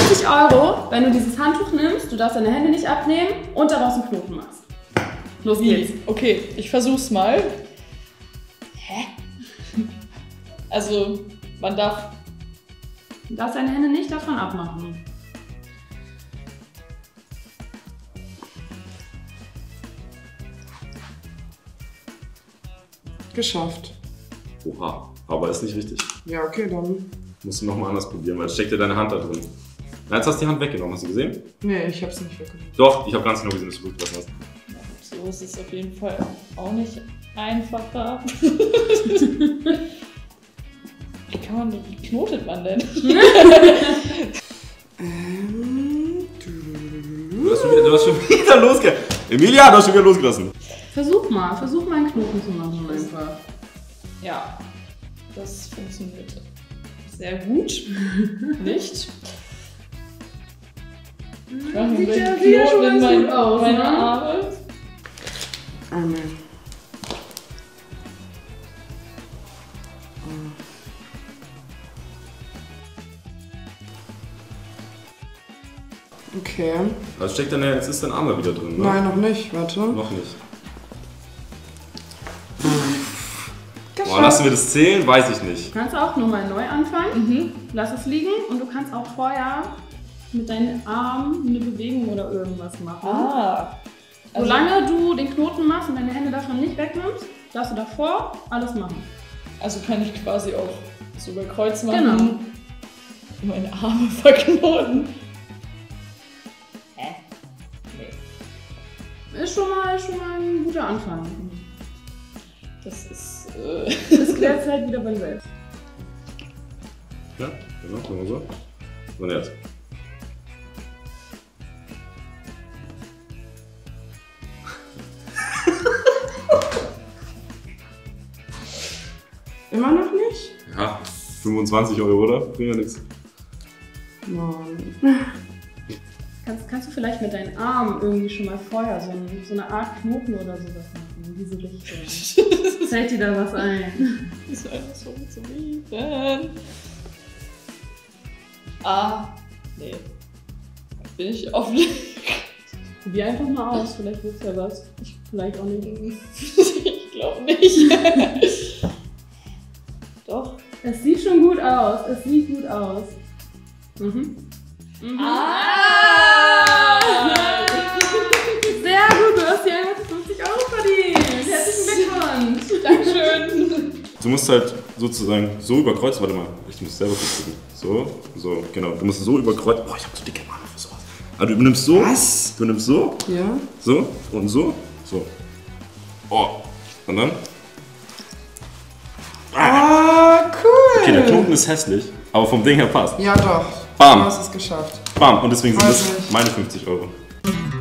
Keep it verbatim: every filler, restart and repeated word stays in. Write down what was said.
fünfzig Euro, wenn du dieses Handtuch nimmst, du darfst deine Hände nicht abnehmen und daraus einen Knoten machst. Los geht's. Okay, ich versuch's mal. Hä? Also, man darf... Du darfst deine Hände nicht davon abmachen. Geschafft. Oha, aber ist nicht richtig. Ja, okay, dann. Musst du nochmal anders probieren, weil es steckt dir deine Hand da drin. Na, jetzt hast du die Hand weggenommen, hast du gesehen? Nee, ich hab's nicht weggenommen. Doch, ich habe ganz genau gesehen, dass du zurückgelassen hast. So ist es auf jeden Fall auch nicht einfacher. Wie kann man, wie knotet man denn? ähm, Du hast schon wieder, du hast schon wieder losgelassen. Emilia, du hast schon wieder losgelassen. Versuch mal, versuch mal einen Knoten zu machen einfach. Ja, das funktioniert sehr gut. Nicht? Ich mache mir Sieht ja- einen sieht ja schon Knoten in ganz mein, gut aus, meine ne? Arme. Einmal. Okay. Also steckt dann ja, jetzt ist dein Arm da wieder drin, ne? Nein, noch nicht. Warte. Noch nicht. Geschafft. Boah, lassen wir das zählen? Weiß ich nicht. Du kannst auch nochmal neu anfangen. Mhm. Lass es liegen und du kannst auch vorher mit deinen Armen eine Bewegung oder irgendwas machen. Ah. Also, Solange du den Knoten machst und deine Hände davon nicht wegnimmst, darfst du davor alles machen. also kann ich quasi auch so über Kreuz machen. Genau. Und meine Arme verknoten. Hä? Nee. Ist schon mal, schon mal ein guter Anfang. Das ist. Äh Das klärt es halt wieder beim Selbst. Ja, genau, genau so. Und jetzt. Immer noch nicht? Ja, fünfundzwanzig Euro, oder? Bringt ja nichts. Nein. Kannst, kannst du vielleicht mit deinen Armen irgendwie schon mal vorher so, ein, so eine Art Knoten oder sowas machen, in diese Richtung? Fällt dir da was ein? Das ist einfach so zu lieben. Ah, nee. Bin ich offen. Probier einfach mal aus, vielleicht wird's ja was. Ich, vielleicht auch nicht. Ich glaube nicht. Doch. Es sieht schon gut aus, es sieht gut aus. Mhm. Mhm. Ah! Sehr gut, du hast hier hundertfünfzig Euro verdient. Herzlichen Glückwunsch. Dankeschön. Du musst halt sozusagen so überkreuzen. Warte mal, ich muss selber kurz gucken. So, so, genau. Du musst so überkreuzen. Boah, ich hab so dicke Arme für sowas. Also du nimmst so. Was? Du nimmst so. Ja. So und so. So. Oh. Und dann. Ah, cool. Okay, der Knoten ist hässlich, aber vom Ding her passt. Ja, doch. Bam. Du hast es geschafft. Bam. Und deswegen sind Weiß das nicht. meine fünfzig Euro.